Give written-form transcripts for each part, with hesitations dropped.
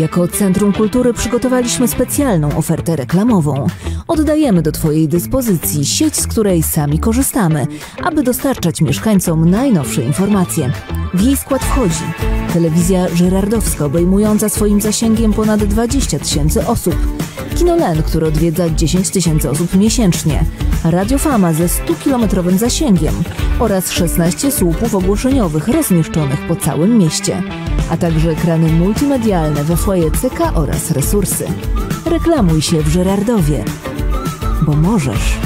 Jako Centrum Kultury przygotowaliśmy specjalną ofertę reklamową. Oddajemy do Twojej dyspozycji sieć, z której sami korzystamy, aby dostarczać mieszkańcom najnowsze informacje. W jej skład wchodzi telewizja żyrardowska obejmująca swoim zasięgiem ponad 20 000 osób, Kino Len, które odwiedza 10 000 osób miesięcznie, Radio Fama ze 100-kilometrowym zasięgiem oraz 16 słupów ogłoszeniowych rozmieszczonych po całym mieście, a także ekrany multimedialne we foyer CK oraz resursy. Reklamuj się w Żyrardowie, bo możesz.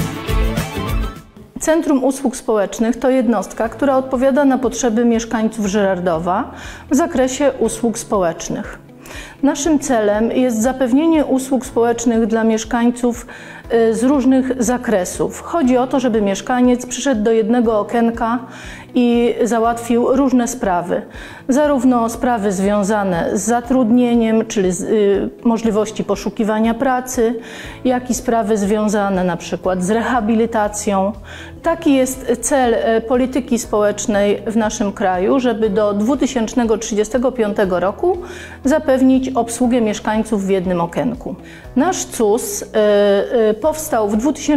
Centrum Usług Społecznych to jednostka, która odpowiada na potrzeby mieszkańców Żyrardowa w zakresie usług społecznych. Naszym celem jest zapewnienie usług społecznych dla mieszkańców z różnych zakresów. Chodzi o to, żeby mieszkaniec przyszedł do jednego okienka i załatwił różne sprawy. Zarówno sprawy związane z zatrudnieniem, czyli możliwości poszukiwania pracy, jak i sprawy związane na przykład z rehabilitacją. Taki jest cel polityki społecznej w naszym kraju, żeby do 2035 roku zapewnić obsługę mieszkańców w jednym okienku. Nasz CUS powstał w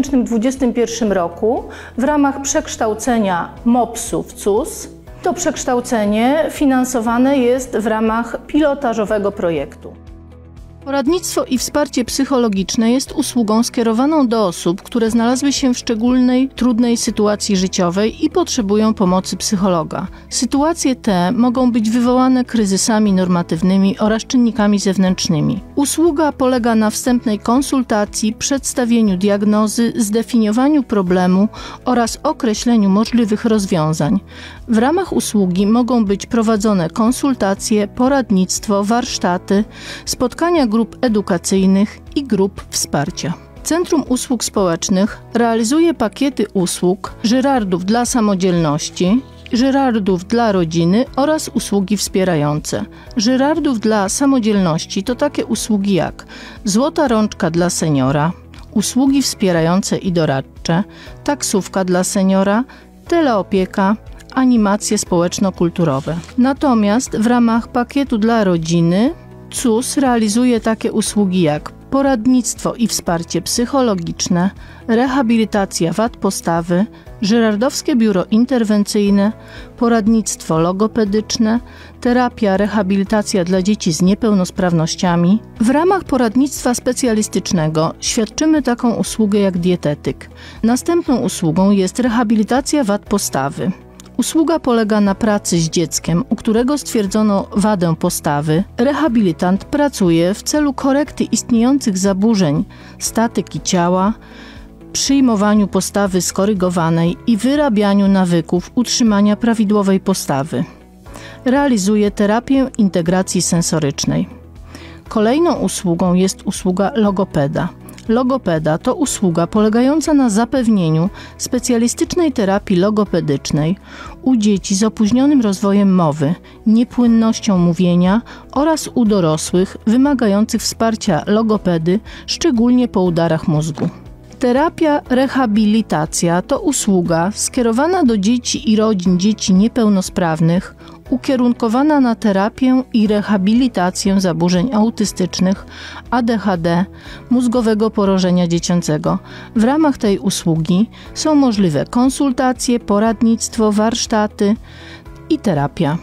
2021 roku w ramach przekształcenia MOPS-u w CUS. To przekształcenie finansowane jest w ramach pilotażowego projektu. Poradnictwo i wsparcie psychologiczne jest usługą skierowaną do osób, które znalazły się w szczególnej, trudnej sytuacji życiowej i potrzebują pomocy psychologa. Sytuacje te mogą być wywołane kryzysami normatywnymi oraz czynnikami zewnętrznymi. Usługa polega na wstępnej konsultacji, przedstawieniu diagnozy, zdefiniowaniu problemu oraz określeniu możliwych rozwiązań. W ramach usługi mogą być prowadzone konsultacje, poradnictwo, warsztaty, spotkania grup edukacyjnych i grup wsparcia. Centrum Usług Społecznych realizuje pakiety usług Żyrardów dla samodzielności, Żyrardów dla rodziny oraz usługi wspierające. Żyrardów dla samodzielności to takie usługi jak Złota Rączka dla seniora, usługi wspierające i doradcze, taksówka dla seniora, teleopieka, animacje społeczno-kulturowe. Natomiast w ramach pakietu dla rodziny CUS realizuje takie usługi jak poradnictwo i wsparcie psychologiczne, rehabilitacja wad postawy, Żyrardowskie Biuro Interwencyjne, poradnictwo logopedyczne, terapia, rehabilitacja dla dzieci z niepełnosprawnościami. W ramach poradnictwa specjalistycznego świadczymy taką usługę jak dietetyk. Następną usługą jest rehabilitacja wad postawy. Usługa polega na pracy z dzieckiem, u którego stwierdzono wadę postawy. Rehabilitant pracuje w celu korekty istniejących zaburzeń statyki ciała, przyjmowaniu postawy skorygowanej i wyrabianiu nawyków utrzymania prawidłowej postawy. Realizuje terapię integracji sensorycznej. Kolejną usługą jest usługa logopeda. Logopeda to usługa polegająca na zapewnieniu specjalistycznej terapii logopedycznej u dzieci z opóźnionym rozwojem mowy, niepłynnością mówienia oraz u dorosłych wymagających wsparcia logopedy, szczególnie po udarach mózgu. Terapia rehabilitacja to usługa skierowana do dzieci i rodzin dzieci niepełnosprawnych, ukierunkowana na terapię i rehabilitację zaburzeń autystycznych, ADHD, mózgowego porażenia dziecięcego. W ramach tej usługi są możliwe konsultacje, poradnictwo, warsztaty i terapia.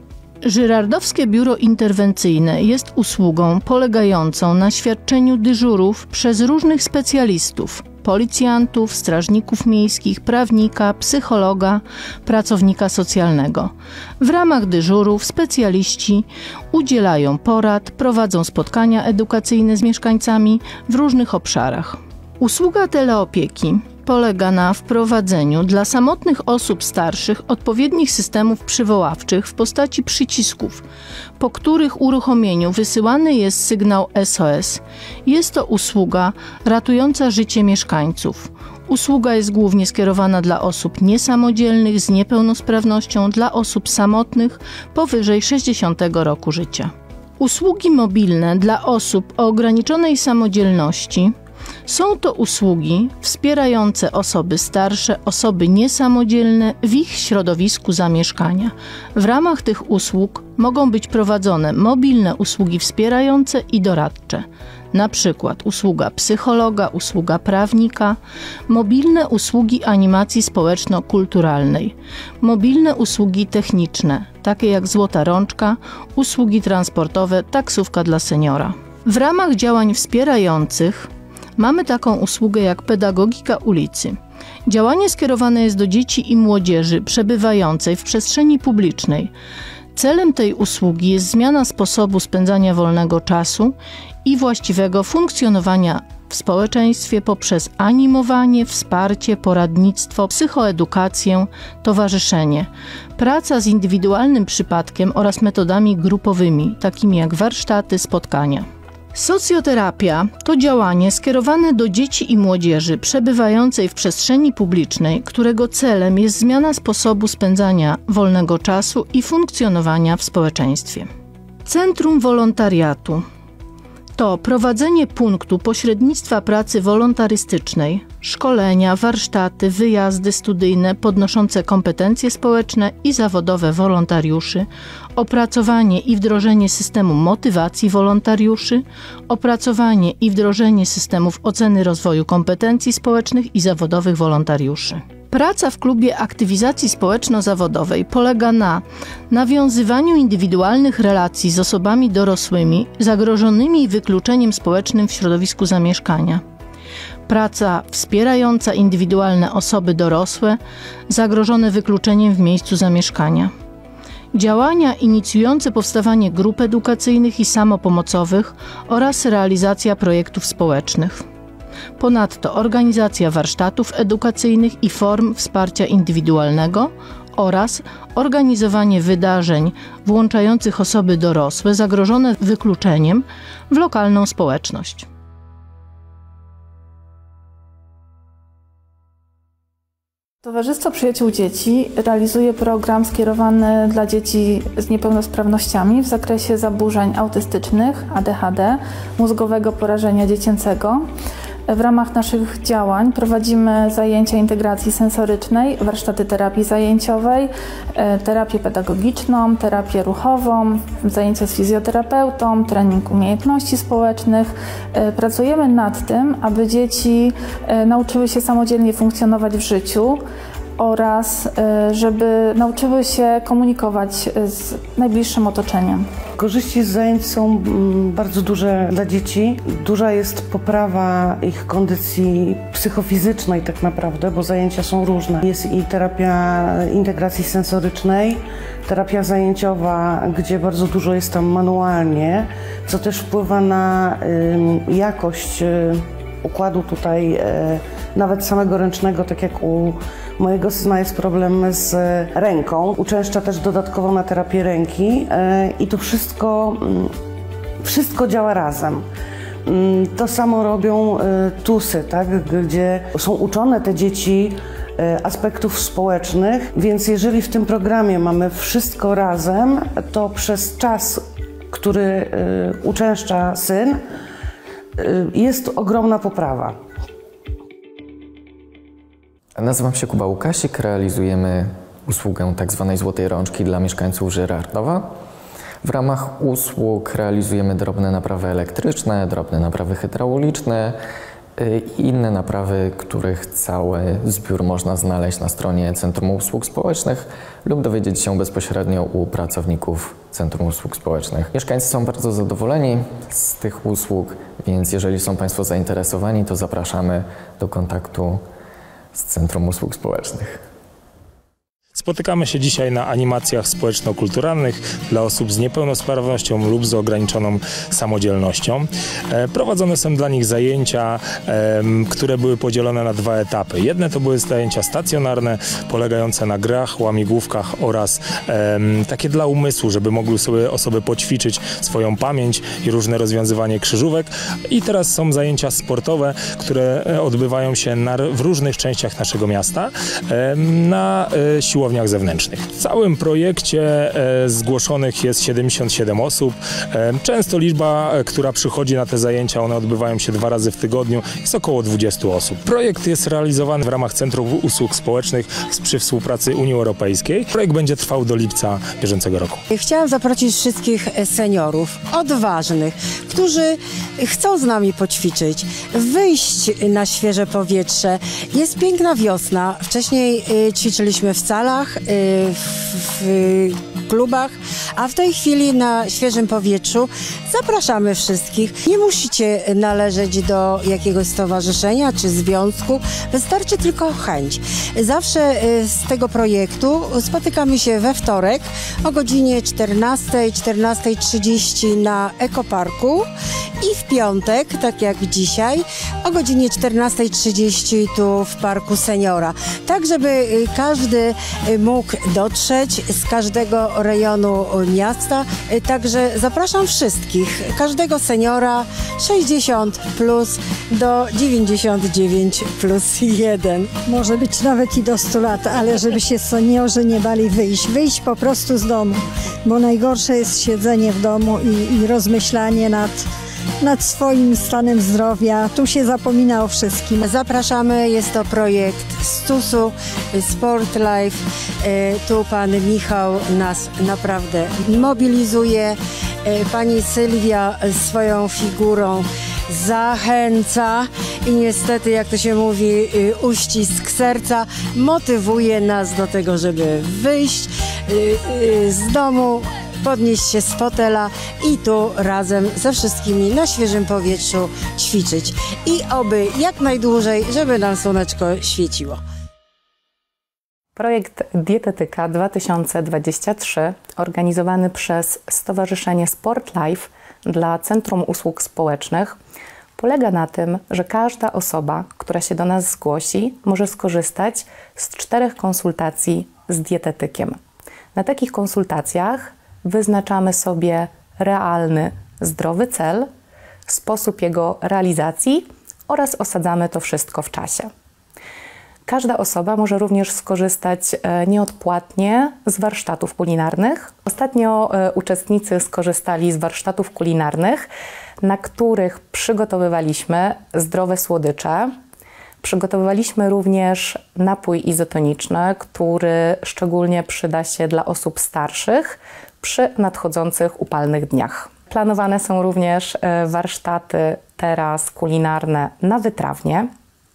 Żyrardowskie Biuro Interwencyjne jest usługą polegającą na świadczeniu dyżurów przez różnych specjalistów: policjantów, strażników miejskich, prawnika, psychologa, pracownika socjalnego. W ramach dyżurów specjaliści udzielają porad, prowadzą spotkania edukacyjne z mieszkańcami w różnych obszarach. Usługa teleopieki polega na wprowadzeniu dla samotnych osób starszych odpowiednich systemów przywoławczych w postaci przycisków, po których uruchomieniu wysyłany jest sygnał SOS. Jest to usługa ratująca życie mieszkańców. Usługa jest głównie skierowana dla osób niesamodzielnych z niepełnosprawnością, dla osób samotnych powyżej 60 roku życia. Usługi mobilne dla osób o ograniczonej samodzielności Są to usługi wspierające osoby starsze, osoby niesamodzielne w ich środowisku zamieszkania. W ramach tych usług mogą być prowadzone mobilne usługi wspierające i doradcze. Na przykład usługa psychologa, usługa prawnika, mobilne usługi animacji społeczno-kulturalnej, mobilne usługi techniczne, takie jak Złota Rączka, usługi transportowe, taksówka dla seniora. W ramach działań wspierających mamy taką usługę jak pedagogika ulicy. Działanie skierowane jest do dzieci i młodzieży przebywającej w przestrzeni publicznej. Celem tej usługi jest zmiana sposobu spędzania wolnego czasu i właściwego funkcjonowania w społeczeństwie poprzez animowanie, wsparcie, poradnictwo, psychoedukację, towarzyszenie, praca z indywidualnym przypadkiem oraz metodami grupowymi, takimi jak warsztaty, spotkania. Socjoterapia to działanie skierowane do dzieci i młodzieży przebywającej w przestrzeni publicznej, którego celem jest zmiana sposobu spędzania wolnego czasu i funkcjonowania w społeczeństwie. Centrum wolontariatu to prowadzenie punktu pośrednictwa pracy wolontarystycznej, szkolenia, warsztaty, wyjazdy studyjne podnoszące kompetencje społeczne i zawodowe wolontariuszy, opracowanie i wdrożenie systemu motywacji wolontariuszy, opracowanie i wdrożenie systemów oceny rozwoju kompetencji społecznych i zawodowych wolontariuszy. Praca w klubie aktywizacji społeczno-zawodowej polega na nawiązywaniu indywidualnych relacji z osobami dorosłymi zagrożonymi wykluczeniem społecznym w środowisku zamieszkania. Praca wspierająca indywidualne osoby dorosłe zagrożone wykluczeniem w miejscu zamieszkania. Działania inicjujące powstawanie grup edukacyjnych i samopomocowych oraz realizacja projektów społecznych. Ponadto organizacja warsztatów edukacyjnych i form wsparcia indywidualnego oraz organizowanie wydarzeń włączających osoby dorosłe zagrożone wykluczeniem w lokalną społeczność. Towarzystwo Przyjaciół Dzieci realizuje program skierowany dla dzieci z niepełnosprawnościami w zakresie zaburzeń autystycznych, ADHD, mózgowego porażenia dziecięcego. W ramach naszych działań prowadzimy zajęcia integracji sensorycznej, warsztaty terapii zajęciowej, terapię pedagogiczną, terapię ruchową, zajęcia z fizjoterapeutą, trening umiejętności społecznych. Pracujemy nad tym, aby dzieci nauczyły się samodzielnie funkcjonować w życiu oraz żeby nauczyły się komunikować z najbliższym otoczeniem. Korzyści z zajęć są bardzo duże dla dzieci. Duża jest poprawa ich kondycji psychofizycznej tak naprawdę, bo zajęcia są różne. Jest i terapia integracji sensorycznej, terapia zajęciowa, gdzie bardzo dużo jest tam manualnie, co też wpływa na jakość układu tutaj, nawet samego ręcznego, tak jak u mojego syna jest problem z ręką. Uczęszcza też dodatkowo na terapię ręki i to wszystko działa razem. To samo robią TUS-y, tak, gdzie są uczone te dzieci aspektów społecznych, więc jeżeli w tym programie mamy wszystko razem, to przez czas, który uczęszcza syn, jest ogromna poprawa. Nazywam się Kuba Łukasik, realizujemy usługę tzw. Złotej Rączki dla mieszkańców Żyrardowa. W ramach usług realizujemy drobne naprawy elektryczne, drobne naprawy hydrauliczne i inne naprawy, których cały zbiór można znaleźć na stronie Centrum Usług Społecznych lub dowiedzieć się bezpośrednio u pracowników Centrum Usług Społecznych. Mieszkańcy są bardzo zadowoleni z tych usług, więc jeżeli są Państwo zainteresowani, to zapraszamy do kontaktu z Centrum Usług Społecznych. Spotykamy się dzisiaj na animacjach społeczno-kulturalnych dla osób z niepełnosprawnością lub z ograniczoną samodzielnością. Prowadzone są dla nich zajęcia, które były podzielone na dwa etapy. Jedne to były zajęcia stacjonarne, polegające na grach, łamigłówkach oraz takie dla umysłu, żeby mogły sobie osoby poćwiczyć swoją pamięć i różne rozwiązywanie krzyżówek. I teraz są zajęcia sportowe, które odbywają się w różnych częściach naszego miasta na siłowni siłowniach zewnętrznych. W całym projekcie zgłoszonych jest 77 osób. Często liczba, która przychodzi na te zajęcia, one odbywają się 2 razy w tygodniu, jest około 20 osób. Projekt jest realizowany w ramach Centrum Usług Społecznych przy współpracy Unii Europejskiej. Projekt będzie trwał do lipca bieżącego roku. Chciałam zaprosić wszystkich seniorów, odważnych, którzy chcą z nami poćwiczyć, wyjść na świeże powietrze. Jest piękna wiosna. Wcześniej ćwiczyliśmy w salach, w klubach, a w tej chwili na świeżym powietrzu zapraszamy wszystkich. Nie musicie należeć do jakiegoś stowarzyszenia czy związku, wystarczy tylko chęć. Zawsze z tego projektu spotykamy się we wtorek o godzinie 14:30 na Ekoparku i w piątek, tak jak dzisiaj, o godzinie 14:30 tu w Parku Seniora. Tak, żeby każdy mógł dotrzeć z każdego rejonu miasta. Także zapraszam wszystkich, każdego seniora 60 plus do 99 plus 1. Może być nawet i do 100 lat, ale żeby się seniorzy nie bali wyjść po prostu z domu, bo najgorsze jest siedzenie w domu i rozmyślanie nad swoim stanem zdrowia. Tu się zapomina o wszystkim. Zapraszamy, jest to projekt STUS-u, Sport Life. Tu pan Michał nas naprawdę mobilizuje. Pani Sylwia swoją figurą zachęca i niestety, jak to się mówi, uścisk serca motywuje nas do tego, żeby wyjść z domu, podnieść się z fotela i tu razem ze wszystkimi na świeżym powietrzu ćwiczyć. I oby jak najdłużej, żeby nam słoneczko świeciło. Projekt Dietetyka 2023 organizowany przez Stowarzyszenie Sport Life dla Centrum Usług Społecznych polega na tym, że każda osoba, która się do nas zgłosi, może skorzystać z 4 konsultacji z dietetykiem. Na takich konsultacjach wyznaczamy sobie realny, zdrowy cel, sposób jego realizacji oraz osadzamy to wszystko w czasie. Każda osoba może również skorzystać nieodpłatnie z warsztatów kulinarnych. Ostatnio uczestnicy skorzystali z warsztatów kulinarnych, na których przygotowywaliśmy zdrowe słodycze. Przygotowywaliśmy również napój izotoniczny, który szczególnie przyda się dla osób starszych przy nadchodzących upalnych dniach. Planowane są również warsztaty teraz kulinarne na wytrawnie.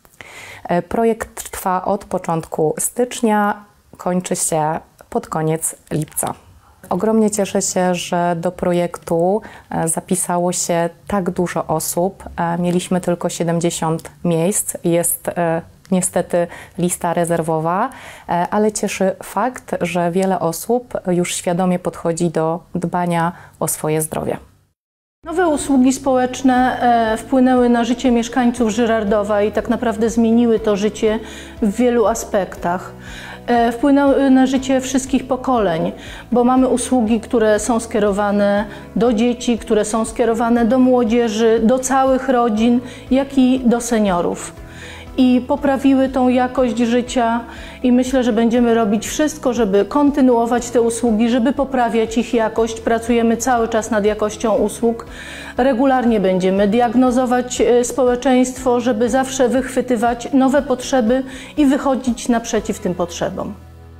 Projekt trwa od początku stycznia, kończy się pod koniec lipca. Ogromnie cieszę się, że do projektu zapisało się tak dużo osób. Mieliśmy tylko 70 miejsc. Jest niestety lista rezerwowa, ale cieszy fakt, że wiele osób już świadomie podchodzi do dbania o swoje zdrowie. Nowe usługi społeczne wpłynęły na życie mieszkańców Żyrardowa i tak naprawdę zmieniły to życie w wielu aspektach. Wpłynęły na życie wszystkich pokoleń, bo mamy usługi, które są skierowane do dzieci, które są skierowane do młodzieży, do całych rodzin, jak i do seniorów. I poprawiły tą jakość życia i myślę, że będziemy robić wszystko, żeby kontynuować te usługi, żeby poprawiać ich jakość. Pracujemy cały czas nad jakością usług. Regularnie będziemy diagnozować społeczeństwo, żeby zawsze wychwytywać nowe potrzeby i wychodzić naprzeciw tym potrzebom.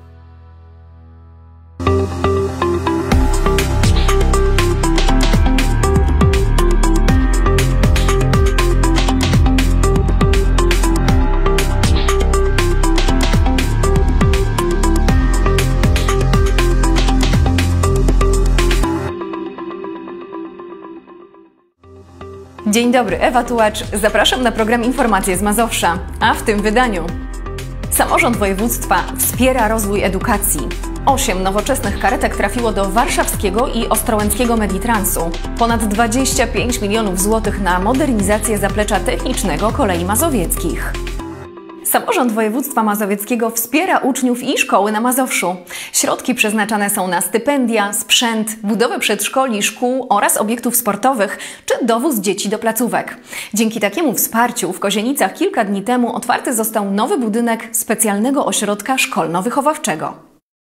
Dzień dobry, Ewa Tułacz. Zapraszam na program Informacje z Mazowsza, a w tym wydaniu samorząd województwa wspiera rozwój edukacji. 8 nowoczesnych karetek trafiło do warszawskiego i ostrołęckiego Meditransu. Ponad 25 milionów złotych na modernizację zaplecza technicznego kolei mazowieckich. Samorząd województwa mazowieckiego wspiera uczniów i szkoły na Mazowszu. Środki przeznaczane są na stypendia, sprzęt, budowę przedszkoli, szkół oraz obiektów sportowych czy dowóz dzieci do placówek. Dzięki takiemu wsparciu w Kozienicach kilka dni temu otwarty został nowy budynek specjalnego ośrodka szkolno-wychowawczego.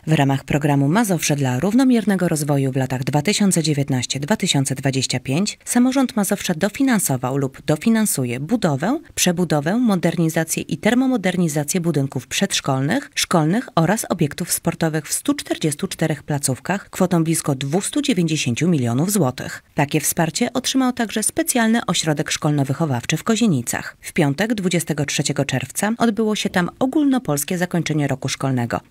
W ramach programu Mazowsze dla równomiernego rozwoju w latach 2019-2025 samorząd Mazowsza dofinansował lub dofinansuje budowę, przebudowę, modernizację i termomodernizację budynków przedszkolnych, szkolnych oraz obiektów sportowych w 144 placówkach kwotą blisko 290 milionów złotych. Takie wsparcie otrzymał także specjalny ośrodek szkolno-wychowawczy w Kozienicach. W piątek 23 czerwca odbyło się tam ogólnopolskie zakończenie roku szkolnego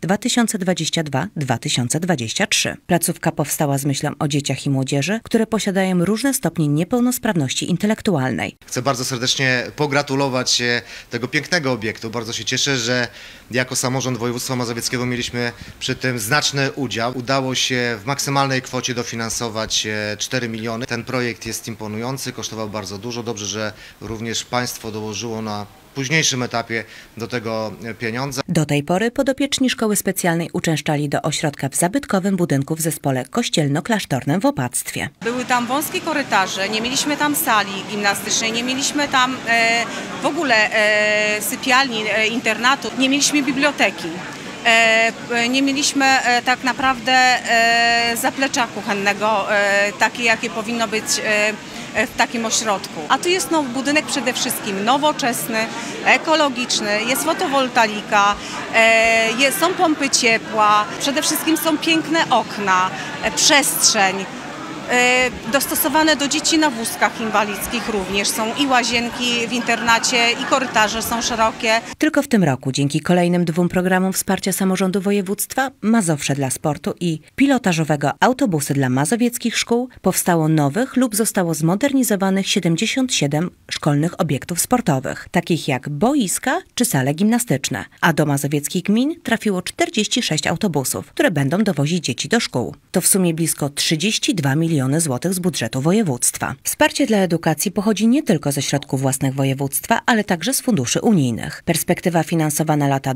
2022-2023. Placówka powstała z myślą o dzieciach i młodzieży, które posiadają różne stopnie niepełnosprawności intelektualnej. Chcę bardzo serdecznie pogratulować tego pięknego obiektu. Bardzo się cieszę, że jako samorząd województwa mazowieckiego mieliśmy przy tym znaczny udział. Udało się w maksymalnej kwocie dofinansować 4 miliony. Ten projekt jest imponujący, kosztował bardzo dużo. Dobrze, że również państwo dołożyło na późniejszym etapie do tego pieniądze. Do tej pory podopieczni szkoły specjalnej uczęszczali do ośrodka w zabytkowym budynku w zespole kościelno-klasztornym w Opactwie. Były tam wąskie korytarze, nie mieliśmy tam sali gimnastycznej, nie mieliśmy tam w ogóle sypialni, internatu, nie mieliśmy biblioteki. Nie mieliśmy tak naprawdę zaplecza kuchennego, takie jakie powinno być w takim ośrodku. A tu jest budynek przede wszystkim nowoczesny, ekologiczny, jest fotowoltaika, są pompy ciepła, przede wszystkim są piękne okna, przestrzeń. Dostosowane do dzieci na wózkach inwalidzkich również są i łazienki w internacie, i korytarze są szerokie. Tylko w tym roku dzięki kolejnym 2 programom wsparcia samorządu województwa Mazowsze dla sportu i pilotażowego autobusy dla mazowieckich szkół powstało nowych lub zostało zmodernizowanych 77 szkolnych obiektów sportowych, takich jak boiska czy sale gimnastyczne, a do mazowieckich gmin trafiło 46 autobusów, które będą dowozić dzieci do szkół. To w sumie blisko 32 miliony złotych z budżetu województwa. Wsparcie dla edukacji pochodzi nie tylko ze środków własnych województwa, ale także z funduszy unijnych. Perspektywa finansowa na lata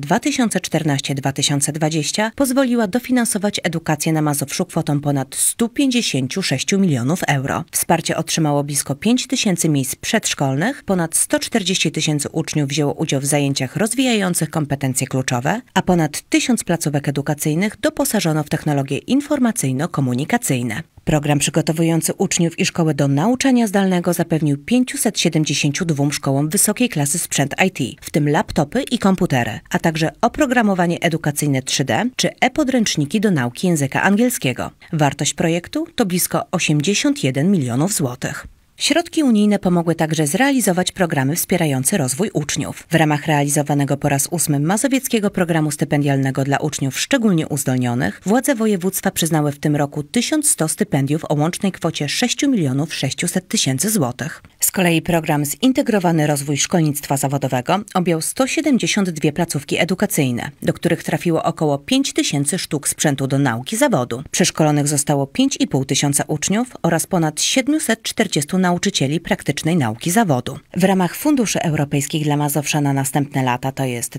2014-2020 pozwoliła dofinansować edukację na Mazowszu kwotą ponad 156 milionów euro. Wsparcie otrzymało blisko 5 tysięcy miejsc przedszkolnych, ponad 140 tysięcy uczniów wzięło udział w zajęciach rozwijających kompetencje kluczowe, a ponad 1000 placówek edukacyjnych doposażono w technologie informacyjno-komunikacyjne. Program przygotowujący uczniów i szkoły do nauczania zdalnego zapewnił 572 szkołom wysokiej klasy sprzęt IT, w tym laptopy i komputery, a także oprogramowanie edukacyjne 3D czy e-podręczniki do nauki języka angielskiego. Wartość projektu to blisko 81 milionów złotych. Środki unijne pomogły także zrealizować programy wspierające rozwój uczniów. W ramach realizowanego po raz 8 mazowieckiego programu stypendialnego dla uczniów szczególnie uzdolnionych władze województwa przyznały w tym roku 1100 stypendiów o łącznej kwocie 6 600 000 złotych. Z kolei program Zintegrowany Rozwój Szkolnictwa Zawodowego objął 172 placówki edukacyjne, do których trafiło około 5000 sztuk sprzętu do nauki zawodu. Przeszkolonych zostało 5500 uczniów oraz ponad 740 nauczycieli praktycznej nauki zawodu. W ramach funduszy europejskich dla Mazowsza na następne lata, to jest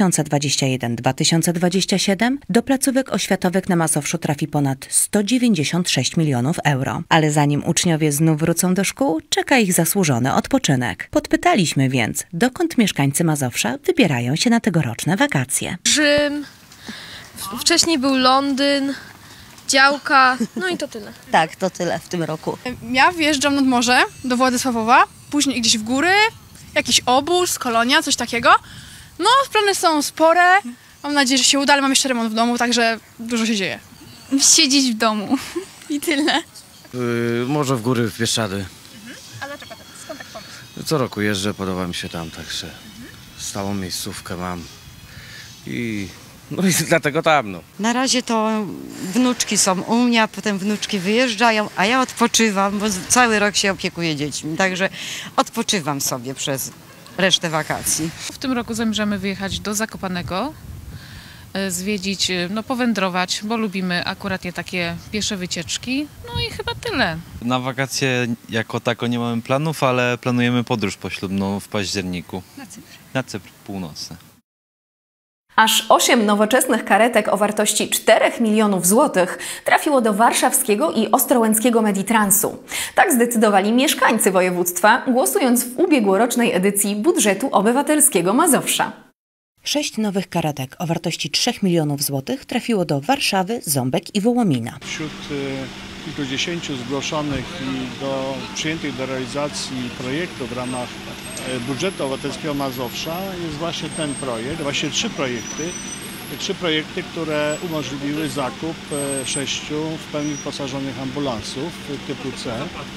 2021-2027, do placówek oświatowych na Mazowszu trafi ponad 196 milionów euro. Ale zanim uczniowie znów wrócą do szkół, czeka ich zasłużony odpoczynek. Podpytaliśmy więc, dokąd mieszkańcy Mazowsza wybierają się na tegoroczne wakacje. Rzym, wcześniej był Londyn, działka, no i to tyle. Tak, to tyle w tym roku. Ja wjeżdżam nad morze do Władysławowa, później gdzieś w góry, jakiś obóz, kolonia, coś takiego. No, plany są spore, mam nadzieję, że się uda, ale mam jeszcze remont w domu, także dużo się dzieje. Siedzieć w domu i tyle. Może w góry, w Bieszczady. A dlaczego tak? Skąd tak pomysł? Co roku jeżdżę, podoba mi się tam, także stałą miejscówkę mam i dlatego tam, no. Na razie to wnuczki są u mnie, a potem wnuczki wyjeżdżają, a ja odpoczywam, bo cały rok się opiekuję dziećmi, także odpoczywam sobie przez resztę wakacji. W tym roku zamierzamy wyjechać do Zakopanego, zwiedzić, powędrować, bo lubimy akurat takie piesze wycieczki, no i chyba tyle. Na wakacje jako tako nie mamy planów, ale planujemy podróż poślubną w październiku. Na Cypr. Na Cypr północny. Aż 8 nowoczesnych karetek o wartości 4 milionów złotych trafiło do warszawskiego i ostrołęckiego Meditransu. Tak zdecydowali mieszkańcy województwa, głosując w ubiegłorocznej edycji budżetu obywatelskiego Mazowsza. 6 nowych karetek o wartości 3 milionów złotych trafiło do Warszawy, Ząbek i Wołomina. Wśród kilkudziesięciu zgłoszonych i przyjętych do realizacji projektów w ramach budżetu obywatelskiego Mazowsza jest właśnie ten projekt, właśnie trzy projekty, które umożliwiły zakup 6 w pełni wyposażonych ambulansów typu C.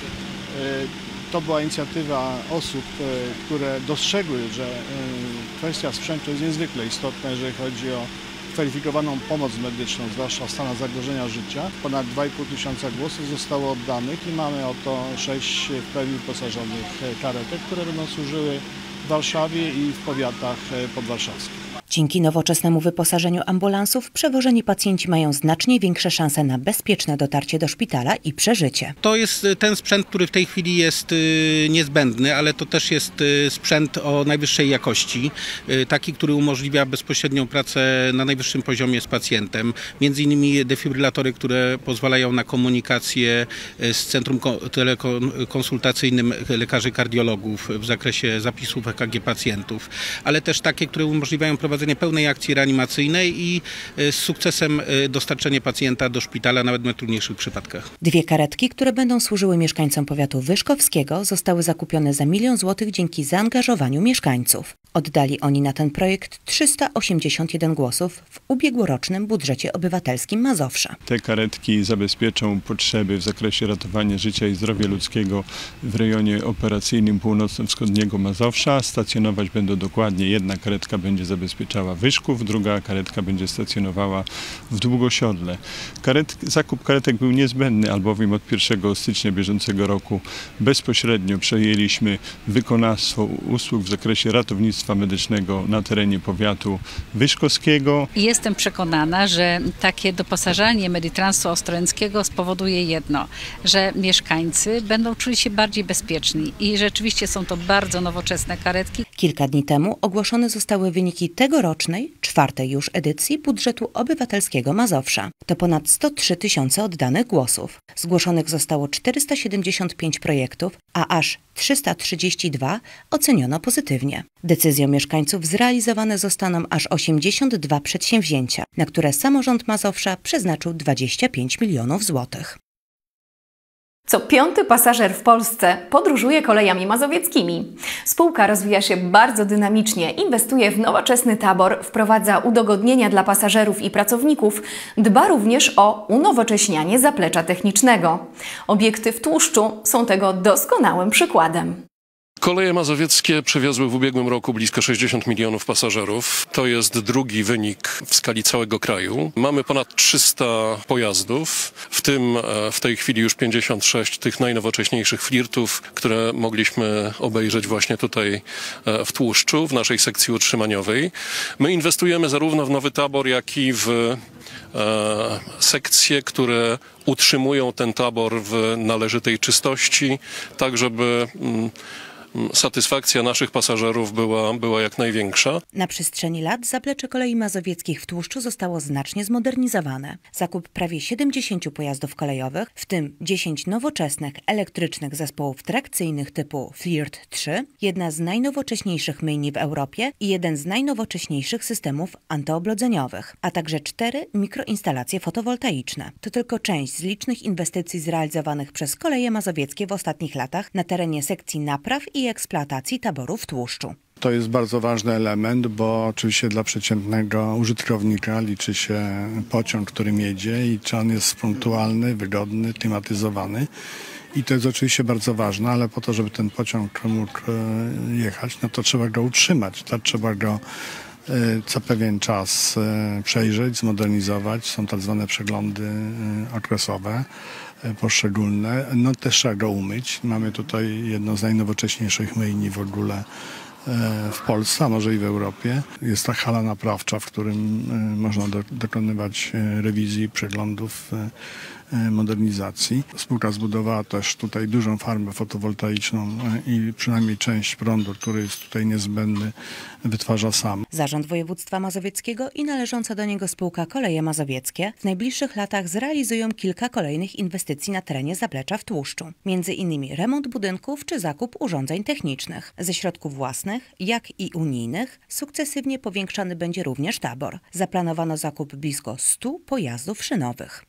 To była inicjatywa osób, które dostrzegły, że kwestia sprzętu jest niezwykle istotna, jeżeli chodzi o kwalifikowaną pomoc medyczną, zwłaszcza w stanach zagrożenia życia. Ponad 2,5 tysiąca głosów zostało oddanych i mamy oto 6 w pełni wyposażonych karetek, które będą służyły w Warszawie i w powiatach podwarszawskich. Dzięki nowoczesnemu wyposażeniu ambulansów przewożeni pacjenci mają znacznie większe szanse na bezpieczne dotarcie do szpitala i przeżycie. To jest ten sprzęt, który w tej chwili jest niezbędny, ale to też jest sprzęt o najwyższej jakości, taki, który umożliwia bezpośrednią pracę na najwyższym poziomie z pacjentem. Między innymi defibrylatory, które pozwalają na komunikację z centrum telekonsultacyjnym lekarzy kardiologów w zakresie zapisów EKG pacjentów, ale też takie, które umożliwiają prowadzenie pełnej akcji reanimacyjnej i z sukcesem dostarczenie pacjenta do szpitala nawet w najtrudniejszych przypadkach. 2 karetki, które będą służyły mieszkańcom powiatu wyszkowskiego, zostały zakupione za 1 000 000 złotych dzięki zaangażowaniu mieszkańców. Oddali oni na ten projekt 381 głosów w ubiegłorocznym budżecie obywatelskim Mazowsza. Te karetki zabezpieczą potrzeby w zakresie ratowania życia i zdrowia ludzkiego w rejonie operacyjnym północno-wschodniego Mazowsza. Stacjonować będą dokładnie, jedna karetka będzie zabezpieczała Wyszków, druga karetka będzie stacjonowała w Długosiodle. Zakup karetek był niezbędny, albowiem od 1 stycznia bieżącego roku bezpośrednio przejęliśmy wykonawstwo usług w zakresie ratownictwa medycznego na terenie powiatu wyszkowskiego. Jestem przekonana, że takie doposażanie Meditransu Ostrołęckiego spowoduje jedno, że mieszkańcy będą czuli się bardziej bezpieczni i rzeczywiście są to bardzo nowoczesne karetki. Kilka dni temu ogłoszone zostały wyniki tegorocznej, 4. już edycji budżetu obywatelskiego Mazowsza. To ponad 103 tysiące oddanych głosów. Zgłoszonych zostało 475 projektów, a aż 332 oceniono pozytywnie. Decyzją mieszkańców zrealizowane zostaną aż 82 przedsięwzięcia, na które samorząd Mazowsza przeznaczył 25 milionów złotych. Co 5. pasażer w Polsce podróżuje kolejami mazowieckimi. Spółka rozwija się bardzo dynamicznie, inwestuje w nowoczesny tabor, wprowadza udogodnienia dla pasażerów i pracowników, dba również o unowocześnianie zaplecza technicznego. Obiekty w Tłuszczu są tego doskonałym przykładem. Koleje mazowieckie przewiozły w ubiegłym roku blisko 60 milionów pasażerów. To jest drugi wynik w skali całego kraju. Mamy ponad 300 pojazdów, w tym w tej chwili już 56 tych najnowocześniejszych flirtów, które mogliśmy obejrzeć właśnie tutaj w Tłuszczu, w naszej sekcji utrzymaniowej. My inwestujemy zarówno w nowy tabor, jak i w sekcje, które utrzymują ten tabor w należytej czystości, tak żeby satysfakcja naszych pasażerów była jak największa. Na przestrzeni lat zaplecze kolei mazowieckich w Tłuszczu zostało znacznie zmodernizowane. Zakup prawie 70 pojazdów kolejowych, w tym 10 nowoczesnych, elektrycznych zespołów trakcyjnych typu Flirt 3, jedna z najnowocześniejszych myjni w Europie i jeden z najnowocześniejszych systemów antyoblodzeniowych, a także 4 mikroinstalacje fotowoltaiczne. To tylko część z licznych inwestycji zrealizowanych przez Koleje Mazowieckie w ostatnich latach na terenie sekcji napraw i eksploatacji taboru w Tłuszczu. To jest bardzo ważny element, bo oczywiście dla przeciętnego użytkownika liczy się pociąg, którym jedzie i czy on jest punktualny, wygodny, klimatyzowany. I to jest oczywiście bardzo ważne, ale po to, żeby ten pociąg mógł jechać, no to trzeba go utrzymać. Tak, trzeba go co pewien czas przejrzeć, zmodernizować. Są tak zwane przeglądy okresowe, poszczególne. No też trzeba go umyć. Mamy tutaj jedną z najnowocześniejszych myjni w ogóle w Polsce, a może i w Europie. Jest ta hala naprawcza, w którym można dokonywać rewizji, przeglądów, modernizacji. Spółka zbudowała też tutaj dużą farmę fotowoltaiczną i przynajmniej część prądu, który jest tutaj niezbędny, wytwarza sam. Zarząd Województwa Mazowieckiego i należąca do niego spółka Koleje Mazowieckie w najbliższych latach zrealizują kilka kolejnych inwestycji inwestycji na terenie Zaplecza w Tłuszczu. Między innymi remont budynków czy zakup urządzeń technicznych. Ze środków własnych, jak i unijnych, sukcesywnie powiększany będzie również tabor. Zaplanowano zakup blisko 100 pojazdów szynowych.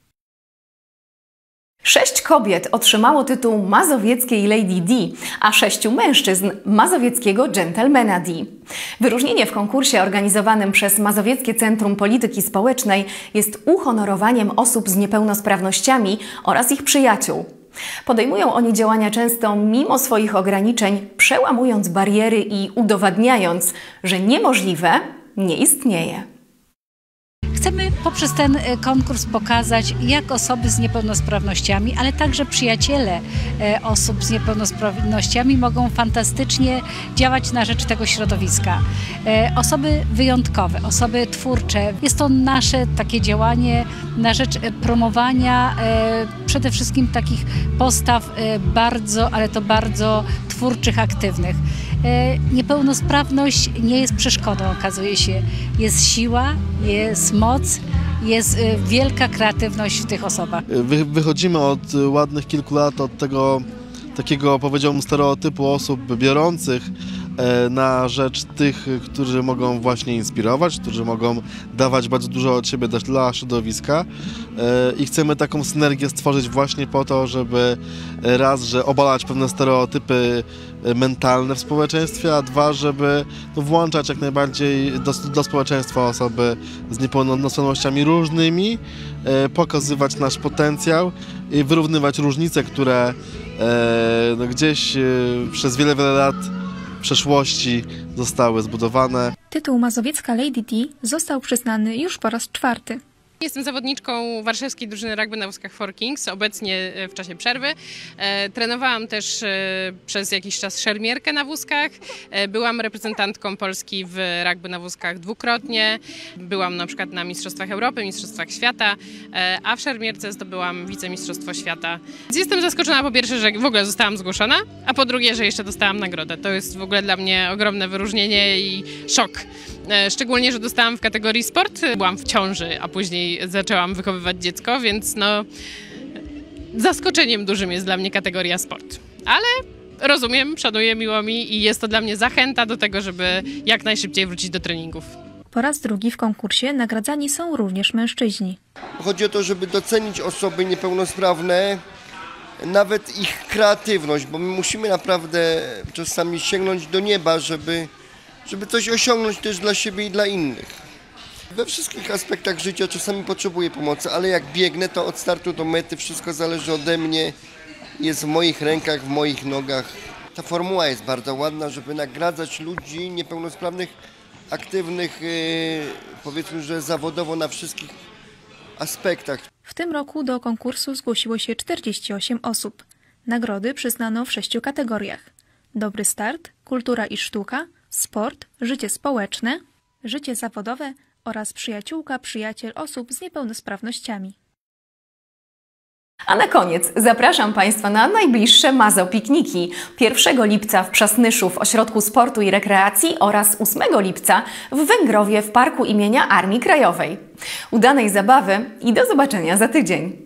6 kobiet otrzymało tytuł mazowieckiej Lady D, a 6 mężczyzn mazowieckiego Gentlemana D. Wyróżnienie w konkursie organizowanym przez Mazowieckie Centrum Polityki Społecznej jest uhonorowaniem osób z niepełnosprawnościami oraz ich przyjaciół. Podejmują oni działania często mimo swoich ograniczeń, przełamując bariery i udowadniając, że niemożliwe nie istnieje. Chcemy poprzez ten konkurs pokazać, jak osoby z niepełnosprawnościami, ale także przyjaciele osób z niepełnosprawnościami mogą fantastycznie działać na rzecz tego środowiska. Osoby wyjątkowe, osoby twórcze. Jest to nasze takie działanie na rzecz promowania przede wszystkim takich postaw bardzo, ale to bardzo twórczych, aktywnych. Niepełnosprawność nie jest przeszkodą, okazuje się. Jest siła, jest moc, jest wielka kreatywność w tych osobach. Wychodzimy od ładnych kilku lat od tego takiego, powiedziałbym, stereotypu osób biorących na rzecz tych, którzy mogą właśnie inspirować, którzy mogą dawać bardzo dużo od siebie też dla środowiska i chcemy taką synergię stworzyć właśnie po to, żeby raz, że obalać pewne stereotypy mentalne w społeczeństwie, a dwa, żeby włączać jak najbardziej do społeczeństwa osoby z niepełnosprawnościami różnymi, pokazywać nasz potencjał i wyrównywać różnice, które gdzieś przez wiele lat w przeszłości zostały zbudowane. Tytuł Mazowiecka Lady D został przyznany już po raz 4. Jestem zawodniczką warszawskiej drużyny rugby na wózkach Four Kings, obecnie w czasie przerwy. Trenowałam też przez jakiś czas szermierkę na wózkach. Byłam reprezentantką Polski w rugby na wózkach dwukrotnie. Byłam na przykład na Mistrzostwach Europy, Mistrzostwach Świata, a w szermierce zdobyłam wicemistrzostwo świata. Więc jestem zaskoczona po pierwsze, że w ogóle zostałam zgłoszona, a po drugie, że jeszcze dostałam nagrodę. To jest w ogóle dla mnie ogromne wyróżnienie i szok. Szczególnie, że dostałam w kategorii sport. Byłam w ciąży, a później zaczęłam wychowywać dziecko, więc no zaskoczeniem dużym jest dla mnie kategoria sport. Ale rozumiem, szanuję, miło mi i jest to dla mnie zachęta do tego, żeby jak najszybciej wrócić do treningów. Po raz drugi w konkursie nagradzani są również mężczyźni. Chodzi o to, żeby docenić osoby niepełnosprawne, nawet ich kreatywność, bo my musimy naprawdę czasami sięgnąć do nieba, żeby coś osiągnąć też dla siebie i dla innych. We wszystkich aspektach życia czasami potrzebuję pomocy, ale jak biegnę, to od startu do mety wszystko zależy ode mnie, jest w moich rękach, w moich nogach. Ta formuła jest bardzo ładna, żeby nagradzać ludzi niepełnosprawnych, aktywnych, powiedzmy, że zawodowo na wszystkich aspektach. W tym roku do konkursu zgłosiło się 48 osób. Nagrody przyznano w 6 kategoriach. Dobry start, kultura i sztuka, sport, życie społeczne, życie zawodowe oraz przyjaciółka, przyjaciel osób z niepełnosprawnościami. A na koniec zapraszam Państwa na najbliższe Mazopikniki. 1 lipca w Przasnyszu w Ośrodku Sportu i Rekreacji oraz 8 lipca w Węgrowie w Parku imienia Armii Krajowej. Udanej zabawy i do zobaczenia za tydzień.